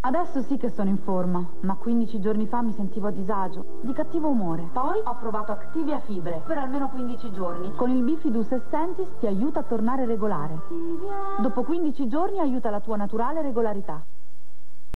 Adesso sì che sono in forma, ma 15 giorni fa mi sentivo a disagio, di cattivo umore. Poi ho provato Activia Fibre per almeno 15 giorni. Con il Bifidus Essentis ti aiuta a tornare regolare. Dopo 15 giorni aiuta la tua naturale regolarità.